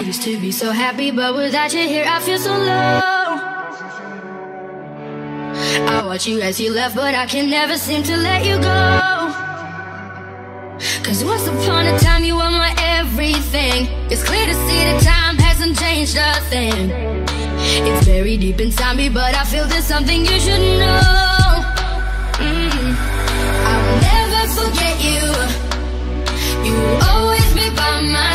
used to be so happy, but without you here I feel so low. I watch you as you left, but I can never seem to let you go. Cause once upon a time you were my everything. It's clear to see that time hasn't changed a thing. It's very deep inside me, but I feel there's something you should know. I will never forget you. You will always be by my